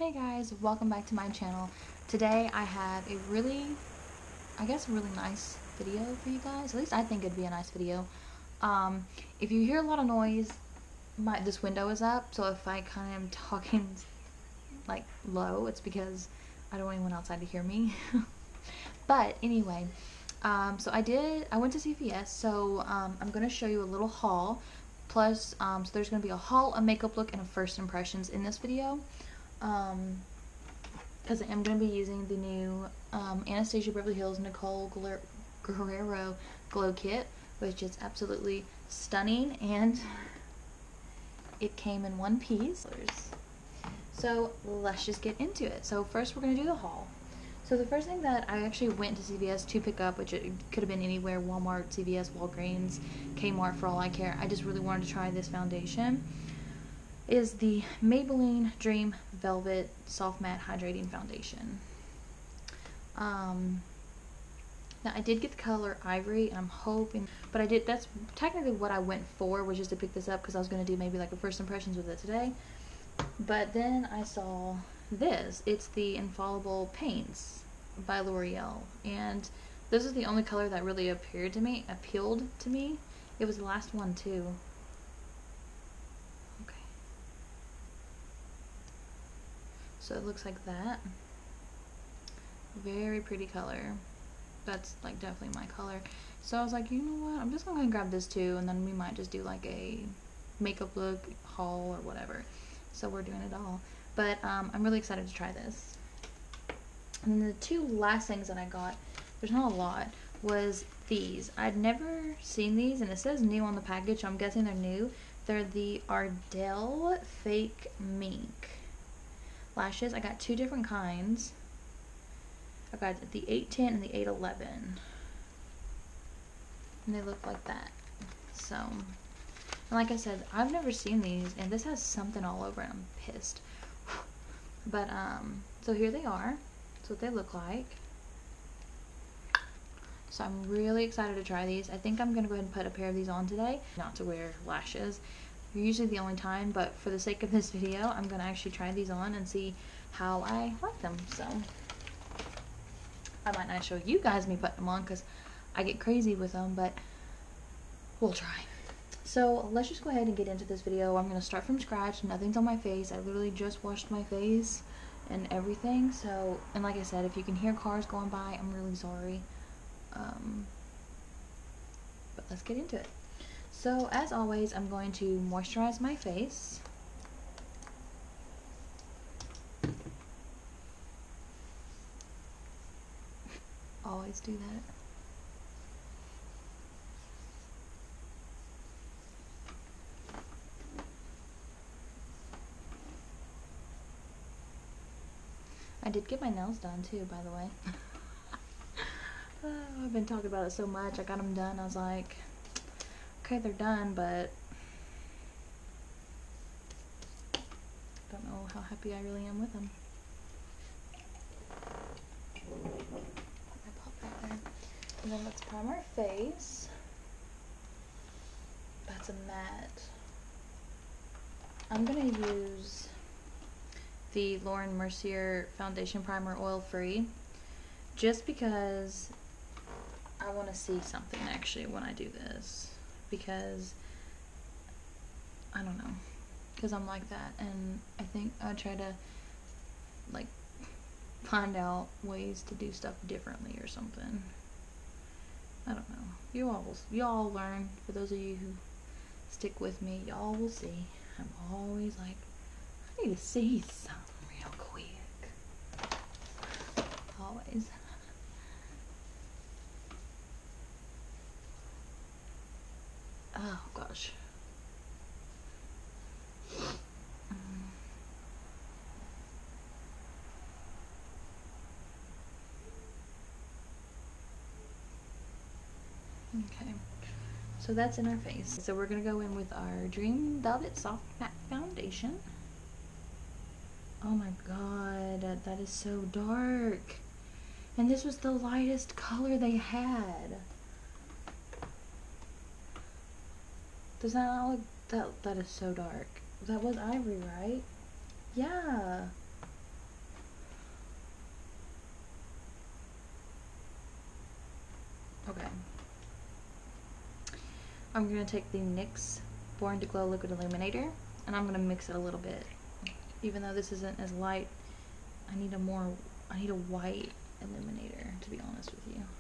Hey guys, welcome back to my channel. Today I have a really nice video for you guys. At least I think it'd be a nice video. If you hear a lot of noise, this window is up, so if I kind of am talking like low, it's because I don't want anyone outside to hear me. But anyway, so I went to CVS, so I'm gonna show you a little haul. Plus, so there's gonna be a haul, a makeup look, and a first impressions in this video. Because I am going to be using the new Anastasia Beverly Hills Nicole Guerrero Glow Kit, which is absolutely stunning, and it came in one piece. So let's just get into it. So first we're going to do the haul. So the first thing that I actually went to CVS to pick up, which it could have been anywhere, Walmart, CVS, Walgreens, Kmart, for all I care. I just really wanted to try this foundation. Is the Maybelline Dream Velvet Soft Matte Hydrating Foundation. Now I did get the color Ivory, and I'm hoping, but that's technically what I went for, was just to pick this up because I was going to do maybe like a first impressions with it today. But then I saw this. It's the Infallible Paints by L'Oreal, and this is the only color that really appealed to me. It was the last one too. So it looks like that. Very pretty color. That's like definitely my color. So I was like, you know what, I'm just gonna grab this too, and then we might just do like a makeup look haul or whatever. So we're doing it all. But I'm really excited to try this. And then the two last things that I got, there's not a lot, was these. I'd never seen these, and it says new on the package, so I'm guessing they're new. They're the Ardell Fake Mink lashes. I got two different kinds. I got the 810 and the 811, and they look like that. So, and like I said, I've never seen these, and this has something all over it. I'm pissed. But so here they are. That's what they look like. So I'm really excited to try these. I think I'm gonna go ahead and put a pair of these on today, not to wear lashes. Usually the only time, but for the sake of this video, I'm gonna actually try these on and see how I like them. So I might not show you guys me putting them on because I get crazy with them, but we'll try. So let's just go ahead and get into this video. I'm gonna start from scratch. Nothing's on my face. I literally just washed my face and everything. So, and like I said, if you can hear cars going by, I'm really sorry. But let's get into it. So as always, I'm going to moisturize my face. Always do that. I did get my nails done too, by the way. I've been talking about it so much. I got them done. I was like, okay, they're done, but don't know how happy I really am with them. I pop that there. And then let's prime our face. That's a matte. I'm gonna use the Lauren Mercier Foundation Primer Oil Free, just because I want to see something actually when I do this, because I don't know, because I'm like that, and I think I try to like find out ways to do stuff differently or something. I don't know. You all learn. For those of you who stick with me, y'all will see. I'm always like, I need to see something real quick. Always. Oh gosh. Okay, so that's in our face. So we're gonna go in with our Dream Velvet Soft Matte Foundation. Oh my god, that is so dark. And this was the lightest color they had. Does that not look, that is so dark. That was Ivory, right? Yeah. I'm going to take the NYX Born to Glow Liquid Illuminator, and I'm going to mix it a little bit. Even though this isn't as light, I need a white illuminator, to be honest with you.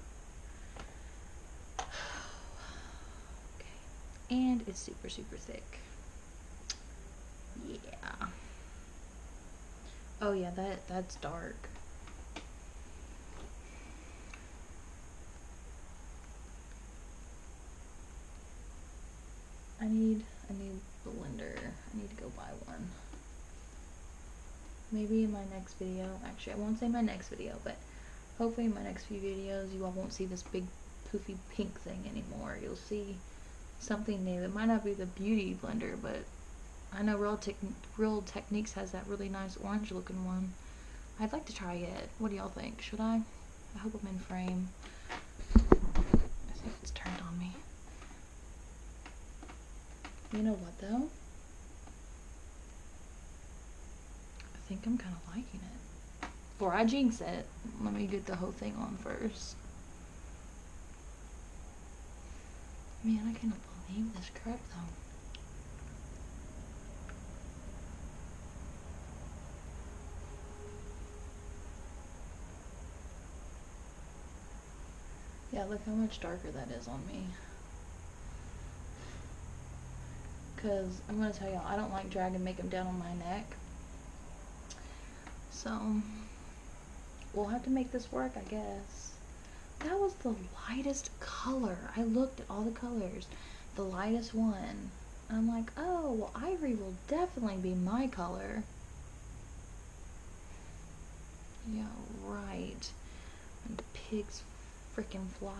Okay. And it's super, super thick. Yeah. Oh yeah, that's dark. I need blender. I need to go buy one. Maybe in my next video. Actually, I won't say my next video, but hopefully in my next few videos you all won't see this big poofy pink thing anymore. You'll see something new. It might not be the beauty blender, but I know Real Techniques has that really nice orange looking one. I'd like to try it. What do y'all think? Should I? I hope I'm in frame. I think it's turned on me. You know what though? I think I'm kind of liking it. Before I jinx it, let me get the whole thing on first. Man, I cannot believe this crap though. Yeah, look how much darker that is on me. Because I'm going to tell y'all, I don't like dragging makeup down on my neck. So, we'll have to make this work, I guess. That was the lightest color. I looked at all the colors. The lightest one. And I'm like, oh, well, ivory will definitely be my color. Yeah, right. And pigs freaking fly.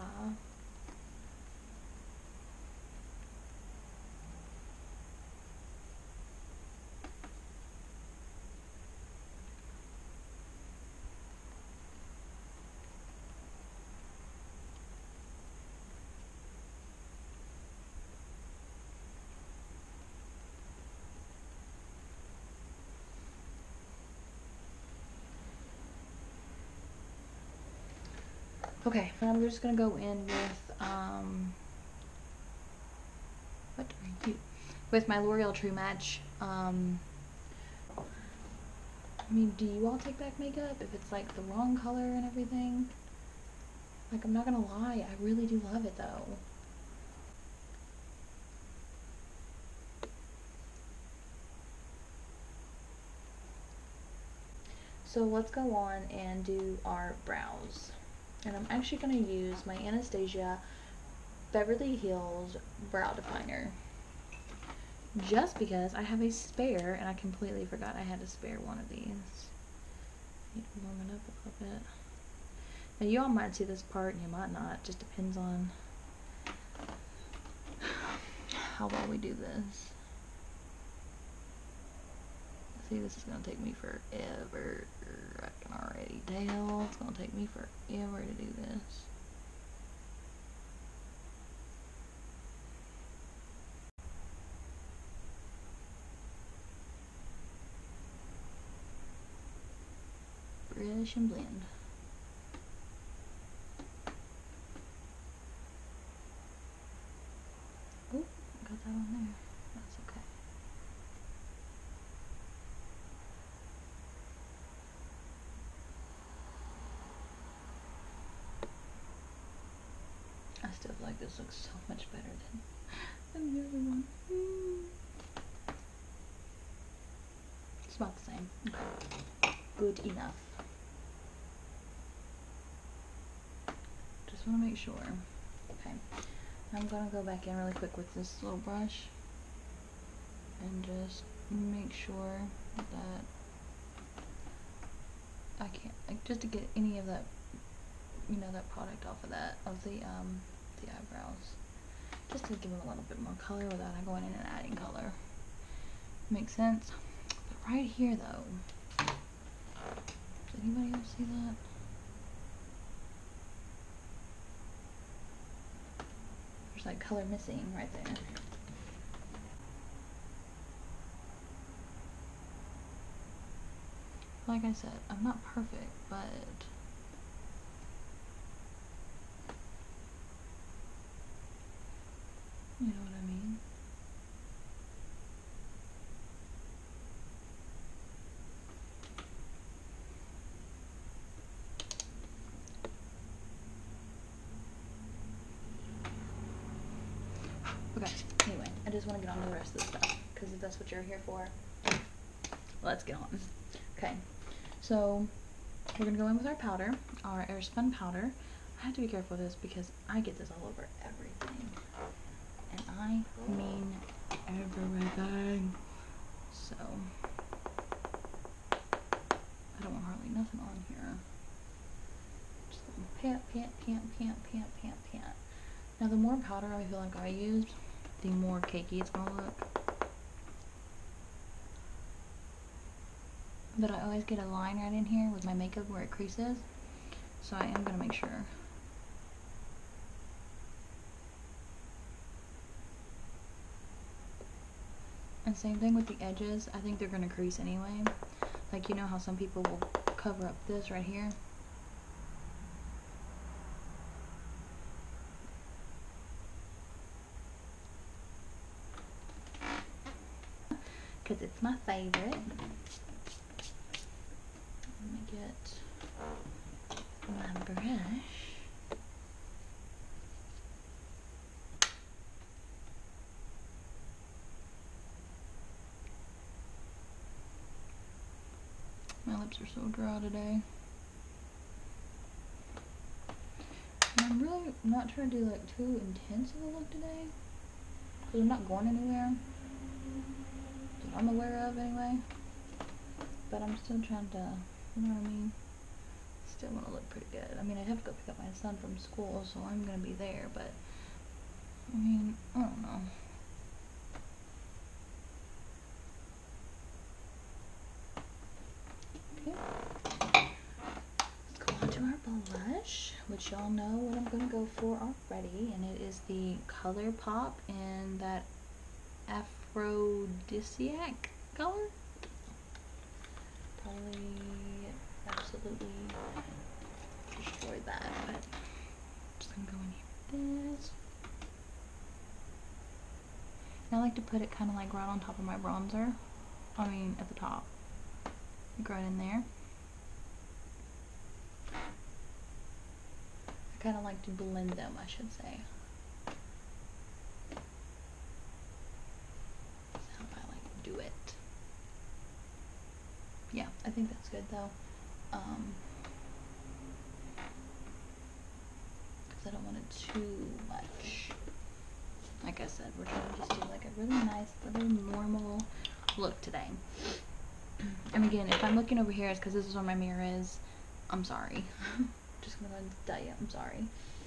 Okay, I'm just gonna go in with what are you? With my L'Oreal True Match. I mean, do you all take back makeup if it's like the wrong color and everything? Like, I'm not gonna lie, I really do love it though. So let's go on and do our brows. And I'm actually going to use my Anastasia Beverly Hills Brow Definer. Just because I have a spare, and I completely forgot I had to spare one of these. I need to warm it up a little bit. Now you all might see this part and you might not. Just depends on how well we do this. See, this is going to take me forever. I can already tell. It's going to take me forever to do this. Brush and blend. Oh, got that on there. That's okay. I still feel like this looks so much better than the other one. It's about the same. Okay. Good enough. Just want to make sure. Okay. I'm going to go back in really quick with this little brush and just make sure that I can't, like, just to get any of that, you know, that product off of that, of the eyebrows. Just to give them a little bit more color without going in and adding color. Makes sense? But right here though, does anybody else see that? There's like color missing right there. Like I said, I'm not perfect, but You know what I mean? Okay, anyway, I just want to get on to the rest of the stuff, because if that's what you're here for, let's get on. Okay, so we're going to go in with our powder, our Airspun powder. I have to be careful with this because I get this all over everything. And I mean everything. So, I don't want hardly nothing on here. Just a little pat. Now the more powder I feel like I use, the more cakey it's gonna look. But I always get a line right in here with my makeup where it creases. So I am gonna make sure. And same thing with the edges. I think they're gonna crease anyway. Like, you know how some people will cover up this right here? Because it's my favorite. Let me get my brush. My lips are so dry today. And I'm really not trying to do like too intense of a look today, because I'm not going anywhere that I'm aware of anyway. But I'm still trying to, you know what I mean? Still want to look pretty good. I mean, I have to go pick up my son from school, so I'm gonna be there, but I mean, I don't know. Okay. Let's go on to our blush, which y'all know what I'm gonna go for already, and it is the ColourPop in that Aphrodisiac color. Probably absolutely destroyed that, but I'm just gonna go in here with this. And I like to put it kind of like right on top of my bronzer. I mean, at the top. Like right in there. I kind of like to blend them, I should say. That's how I like to do it. Yeah, I think that's good though. Because I don't want it too much. Like I said, we're trying to just do like a really nice, little normal look today. And again, if I'm looking over here, it's because this is where my mirror is. I'm sorry. Just gonna go ahead and tell you, I'm sorry.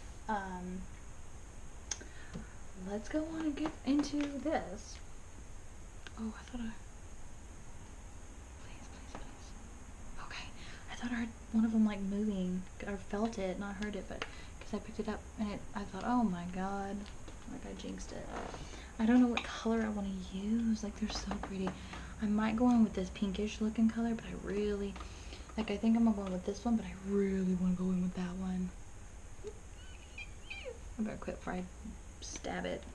Let's go on and get into this. Oh, I thought please. Okay, I thought I heard one of them like moving, or felt it, not heard it, but because I picked it up and I thought, oh my god, like I jinxed it. I don't know what color I want to use. Like, they're so pretty. I might go in with this pinkish looking color, but I really, like, I think I'm gonna go in with this one, but I really want to go in with that one. I better quit before I stab it.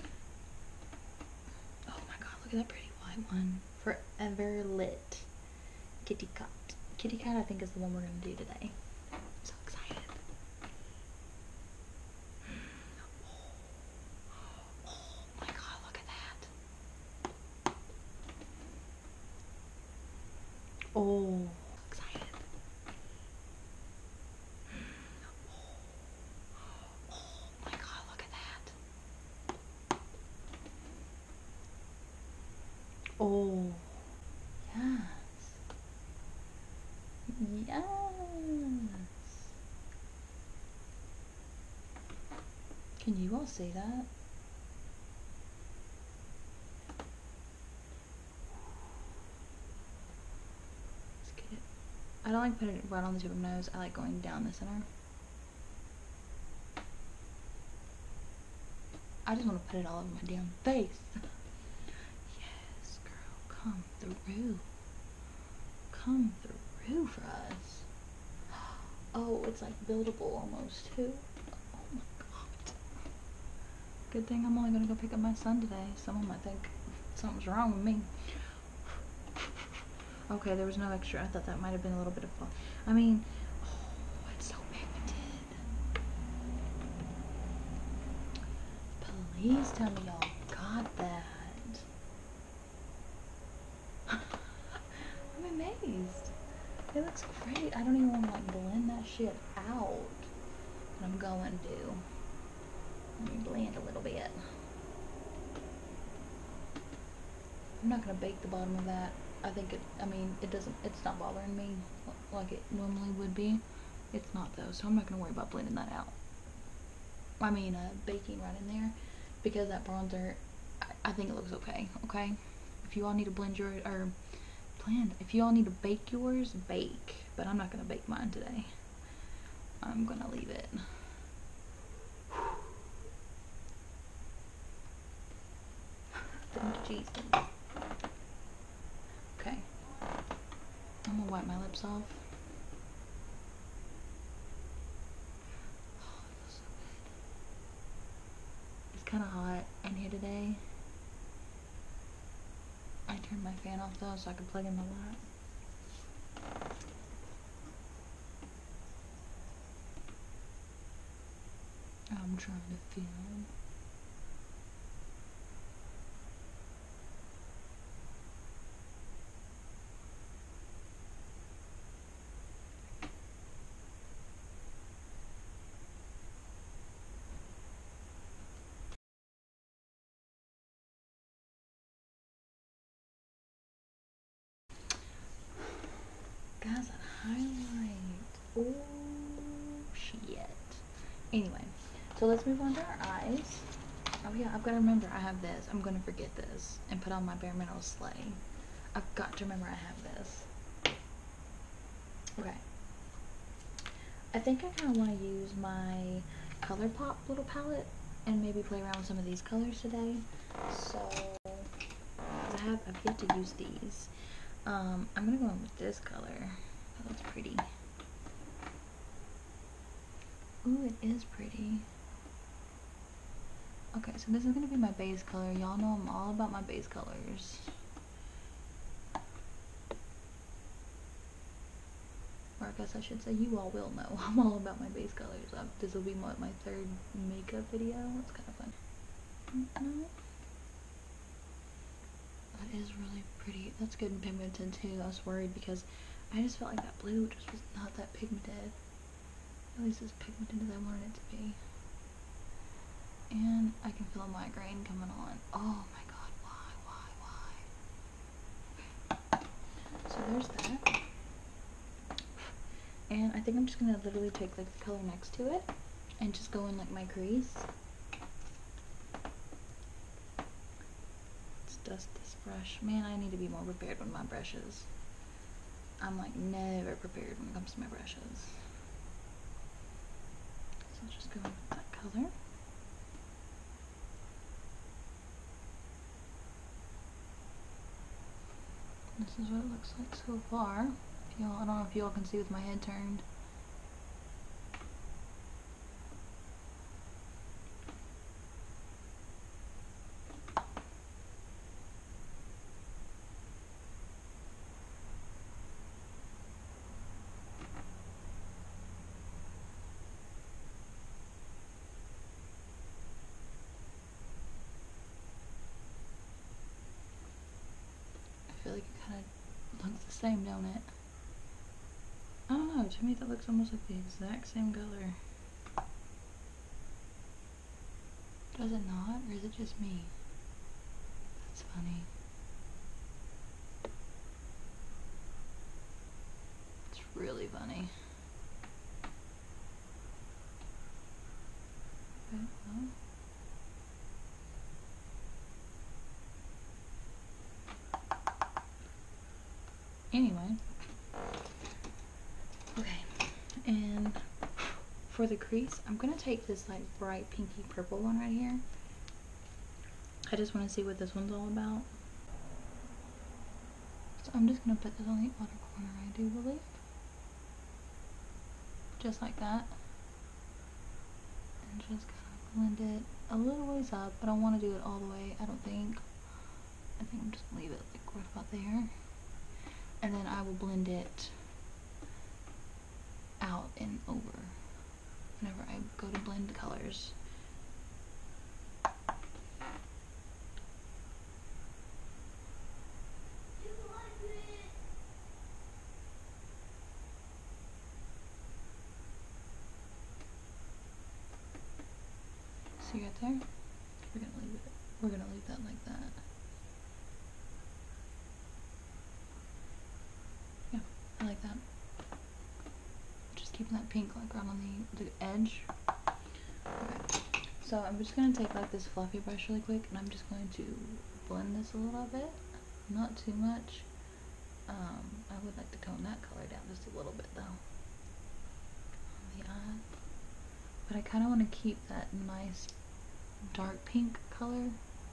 Oh my god, look at that pretty white one. Forever Lit Kitty Cat. Kitty Cat, I think, is the one we're gonna do today. I'm so excited. Oh my god, look at that. Oh, excited. Oh my god, look at that. Oh, yes. Yes. Can you all see that? Let's get it. I don't like putting it right on the tip of my nose. I like going down the center. I just want to put it all over my damn face. Yes, girl. Come through. Come through for us. Oh, it's like buildable almost too. Oh my god. Good thing I'm only gonna go pick up my son today. Someone might think something's wrong with me. Okay, there was no extra. I thought that might have been a little bit of fun. I mean, oh, it's so pigmented. Please tell me y'all got that. I'm amazed. It looks great. I don't even want to like blend that shit out. But I'm going to. Let me blend a little bit. I'm not gonna bake the bottom of that. I think it's not bothering me like it normally would be. It's not though, so I'm not gonna worry about blending that out. Baking right in there, because that bronzer, I think it looks okay, okay? If you all need to blend your, or blend, if you all need to bake yours, bake. But I'm not gonna bake mine today. I'm gonna leave it. Thank you, Jesus. Okay. I'm gonna wipe my lips off. Oh, it feels so good. It's kind of hot in here today. I turned my fan off though so I can plug in my light. I'm trying to film. Guys, that highlight. Oh, shit. Anyway, so let's move on to our eyes. Oh yeah, I've got to remember I have this. I'm going to forget this and put on my Bare Minerals Slay. I've got to remember I have this. Okay. I think I kind of want to use my ColourPop little palette and maybe play around with some of these colors today. So, I've yet to use these. I'm gonna go in with this color. That looks pretty. Ooh, it is pretty. Okay, so this is gonna be my base color. Y'all know I'm all about my base colors. Or I guess I should say you all will know I'm all about my base colors. This will be my third makeup video. It's kind of fun. No. That is really pretty. That's good and pigmented too. I was worried because I just felt like that blue just was not that pigmented. At least as pigmented as I wanted it to be. And I can feel a migraine coming on. Oh my god, why? So there's that. And I think I'm just gonna literally take like the color next to it and just go in like my crease. Let's dust this brush. Man, I need to be more prepared with my brushes. I'm like never prepared when it comes to my brushes. So I'll just go in with that color. This is what it looks like so far. I don't know if y'all can see with my head turned. I feel like it kind of looks the same, don't it? I don't know, to me that looks almost like the exact same color. Does it not, or is it just me? That's funny. It's really funny. Okay, well. Anyway. Okay, and for the crease, I'm gonna take this like bright pinky purple one right here. I just want to see what this one's all about. So I'm just gonna put this on the outer corner, I do believe. Just like that. And just kind of blend it a little ways up, but I don't want to do it all the way, I don't think. I think I'm just gonna leave it like right about there. And then I will blend it out and over whenever I go to blend the colors. See right there? We're gonna leave that like that. Yeah, I like that. Just keeping that pink like right on the edge. Okay. So I'm just gonna take like this fluffy brush really quick and I'm just going to blend this a little bit. Not too much. I would like to tone that color down just a little bit though. On the eye. But I kinda wanna keep that nice dark pink color.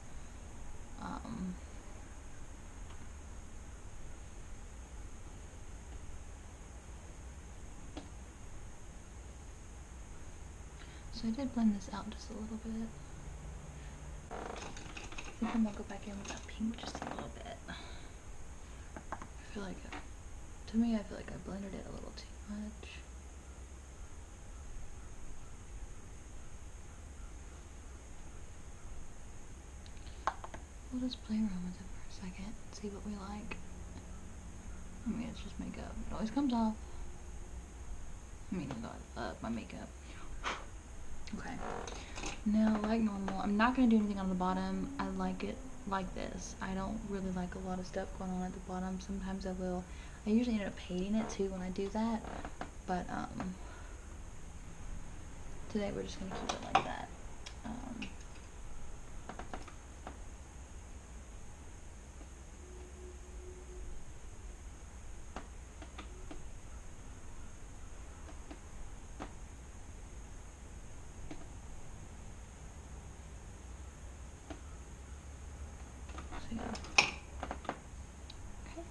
So I did blend this out just a little bit. I think I'm gonna go back in with that pink just a little bit. I feel like, to me, I feel like I blended it a little too much. We'll just play around with it for a second, see what we like. I mean, it's just makeup. It always comes off. I mean, my makeup. Okay. Now, like normal, I'm not going to do anything on the bottom. I like it like this. I don't really like a lot of stuff going on at the bottom. Sometimes I will. I usually end up hating it too when I do that. But, today we're just going to keep it like that. So, yeah. Okay.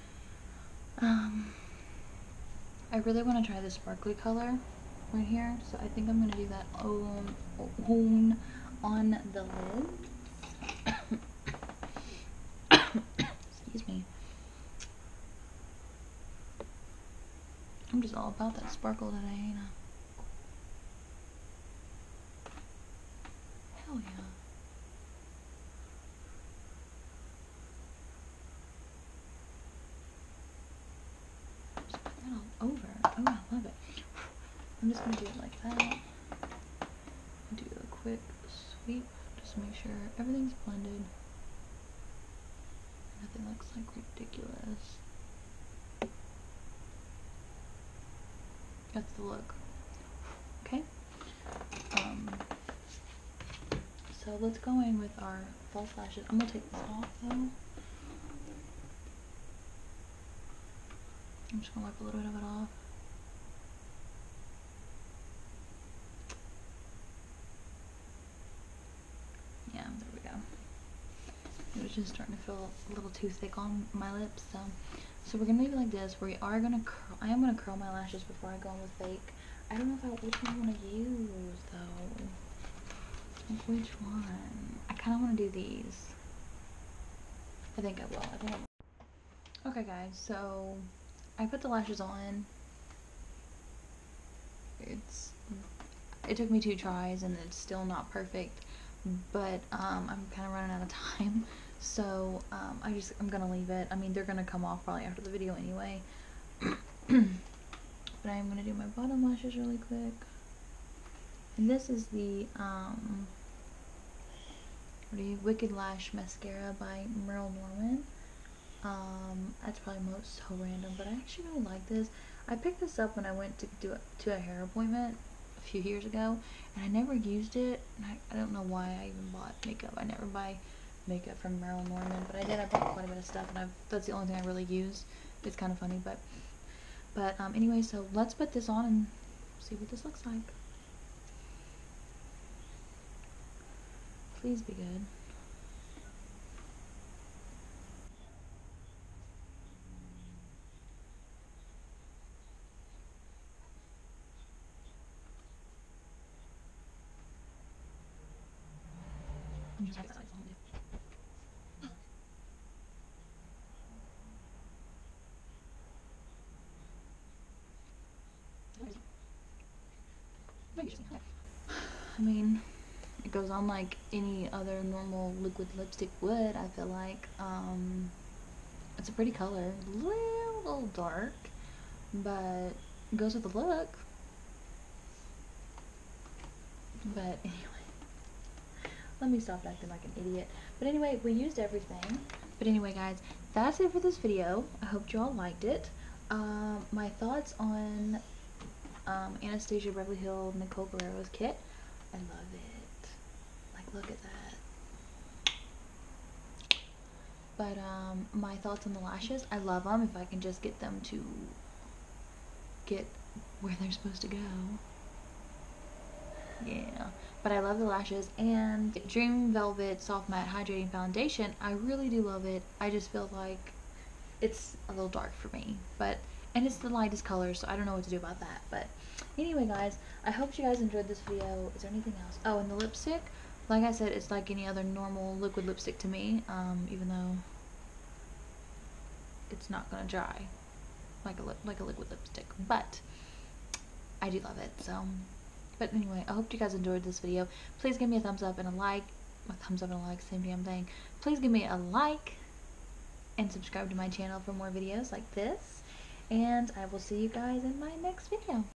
I really want to try this sparkly color right here, so I think I'm going to do that on the lids. Excuse me. I'm just all about that sparkle today, ain't I? Hell yeah. Just put that all over. Oh, I love it. I'm just gonna do it like that. Do a quick sweep just to make sure everything's blended. Nothing looks like ridiculous. That's the look. Okay. So let's go in with our false lashes. I'm gonna take this off though. I'm just gonna wipe a little bit of it off. Yeah, there we go. It was just starting to feel a little too thick on my lips, so we're gonna leave it like this. We are gonna curl. I am gonna curl my lashes before I go on with fake. I don't know which one I want to use though. Like which one? I kind of want to do these. I think I will. Okay, guys. So I put the lashes on. It took me 2 tries and it's still not perfect, but I'm kind of running out of time, so I'm gonna leave it. I mean, they're gonna come off probably after the video anyway. But I am gonna do my bottom lashes really quick, and this is the Wicked Lash Mascara by Merle Norman. That's probably so random, but I actually really like this. I picked this up when I went to a hair appointment a few years ago, and I never used it, and I don't know why I even bought makeup. I never buy makeup from Merle Norman, but I did. I bought quite a bit of stuff, and that's the only thing I really use. It's kind of funny, but anyway, so let's put this on and see what this looks like. Please be good. I mean, it goes on like any other normal liquid lipstick would, I feel like. It's a pretty color. Little dark, but it goes with the look. But anyway, let me stop acting like an idiot. But anyway, we used everything. But anyway, guys, that's it for this video. I hope you all liked it. My thoughts on Anastasia Beverly Hills Nicole Guerrero's kit. I love it. Like, look at that. But my thoughts on the lashes. I love them if I can just get them to get where they're supposed to go. Yeah, but I love the lashes. And Dream Velvet Soft Matte Hydrating Foundation, I really do love it. I just feel like it's a little dark for me, and it's the lightest color, so I don't know what to do about that. But anyway, guys, I hope you guys enjoyed this video. Is there anything else? Oh, and the lipstick, like I said, it's like any other normal liquid lipstick to me, even though it's not gonna dry like a liquid lipstick, but I do love it. So, but anyway, I hope you guys enjoyed this video. Please give me a thumbs up and a like. A thumbs up and a like, same damn thing. Please give me a like and subscribe to my channel for more videos like this, and I will see you guys in my next video.